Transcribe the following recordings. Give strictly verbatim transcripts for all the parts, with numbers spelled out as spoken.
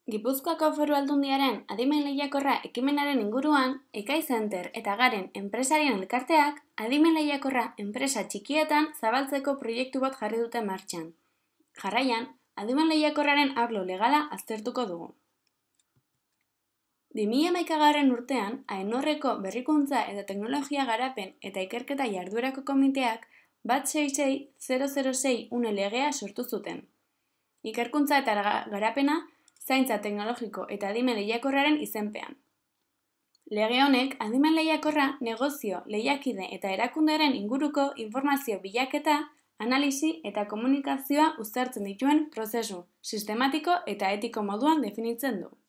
Gipuzkoako Foru Aldundiaren adimen lehiakorra ekimenaren inguruan, Ekai Center eta Garen enpresarien elkarteak adimen lehiakorra enpresa txikietan zabaltzeko proiektu bat jarri dute martxan. Jarraian, adimen lehiakorraren arlo legala aztertuko dugu. bi mila hamaikagarren urtean, Aenorreko berrikuntza eta teknologia garapen eta ikerketa jarduerako komiteak bat sei sei zero zero sei une legea sortu zuten. Ikerkuntza eta garapena zaintza teknologiko eta adimen lehiakorraren izenpean. Lege honek adimen lehiakorra negozio, lehiakide eta erakundearen inguruko informazio bilaketa, analisi eta komunikazioa uztartzen dituen prozesu sistematiko eta etiko moduan definitzen du.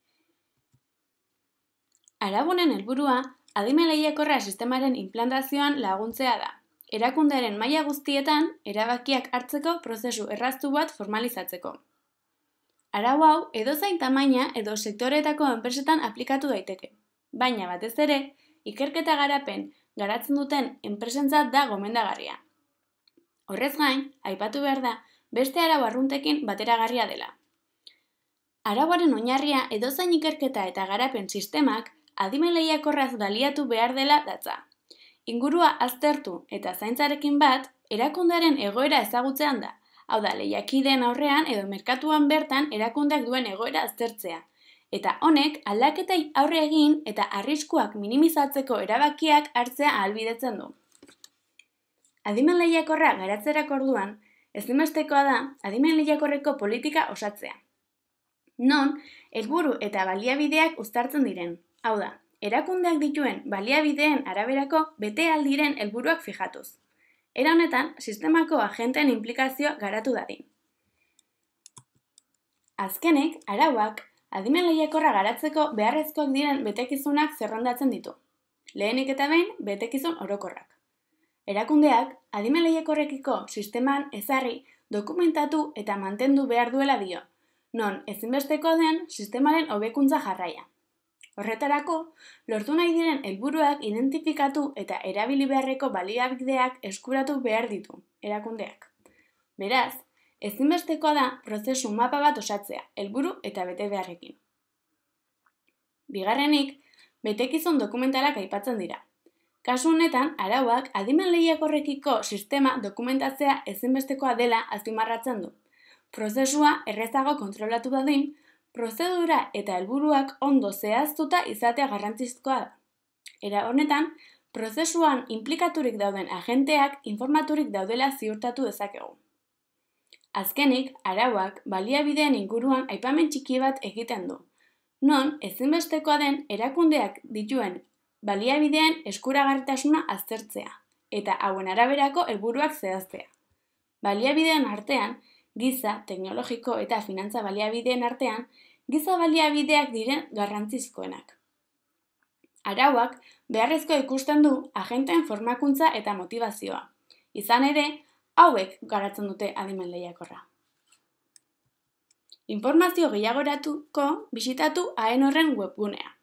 Arabunen helburua adimen lehiakorra sistemaren inplantazioan laguntzea da. Erakundearen maila guztietan erabakiak hartzeko prozesu erraztu bat formalizatzeko. Arau hau edozein tamaina edo sektoreetako enpresetan aplikatu daiteke, baina batez ere, ikerketa garapen garatzen duten enpresentzat da gomendagarria. Horrez gain, aipatu behar da, beste arau arruntekin bateragarria dela. Arauaren oinarria edozein ikerketa eta garapen sistemak adimen lehiakorraz baliatu behar dela datza. Ingurua aztertu eta zaintzarekin bat, erakundearen egoera ezagutzean da. Hau da, lehiakideen aurrean edo merkatuan bertan erakundeak duen egoera aztertzea. Eta honek aldaketei aurre egin eta arriskuak minimizatzeko erabakiak hartzea ahalbidetzen du. Adimen lehiakorra garatzerako orduan, ezinbestekoa da adimen lehiakorreko politika osatzea. Non, helburu eta baliabideak uztartzen diren. Hau da, erakundeak dituen baliabideen araberako bete aldiren helburuak fijatuz. Era honetan, sistemako agenteen inplikazioa garatu dadin. Azkenik, arauak, adimen lehiakorra garatzeko beharrezkoak diren betekizunak zerrendatzen ditu. Lehenik eta behin, betekizun orokorrak. Erakundeak, adimen lehiakorrekiko sisteman ezarri, dokumentatu eta mantendu behar duela dio, non ezinbesteko den sistemaren hobekuntza jarraia. Horretarako, lortu nahi diren helburuak identifikatu eta erabili beharreko baliabideak eskuratu behar ditu, erakundeak. Beraz, ezinbestekoa da prozesu mapa bat osatzea, helburu eta bete beharrekin. Bigarrenik, betekizun dokumentalak aipatzen dira. Kasu honetan, arauak adimen lehiakorrekiko sistema dokumentatzea ezinbestekoa dela azpimarratzen du. Prozesua errezago kontrolatu dadin, prozedura eta helburuak ondo zehaztuta izatea garrantzizkoa da. Era honetan, prozesuan inplikaturik dauden agenteak informaturik daudela ziurtatu dezakegu. Azkenik, arauak baliabideen inguruan aipamen txiki bat egiten du. Non, ezinbestekoa den erakundeak dituen baliabideen eskuragarritasuna aztertzea eta hauen araberako helburuak zehaztea. Baliabideen artean, giza, teknologiko eta finantza baliabideen artean, giza baliabideak diren garrantzizkoenak. Arauak beharrezko ikusten du agenteen formakuntza eta motivazioa. Izan ere, hauek garatzen dute adimen lehiakorra. Informazio gehiagoratuko bisitatu Aenorren webgunea.